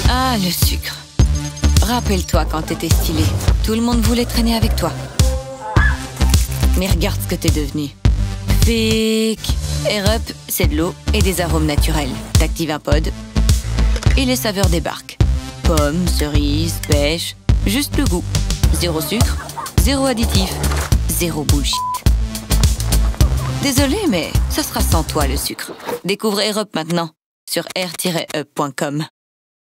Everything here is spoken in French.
Ah, le sucre. Rappelle-toi quand t'étais stylé. Tout le monde voulait traîner avec toi. Mais regarde ce que t'es devenu. Fake. Air Up, c'est de l'eau et des arômes naturels. T'actives un pod et les saveurs débarquent. Pommes, cerises, pêche, juste le goût. Zéro sucre, zéro additif, zéro bullshit. Désolé, mais ça sera sans toi le sucre. Découvre Air Up maintenant sur air-up.com.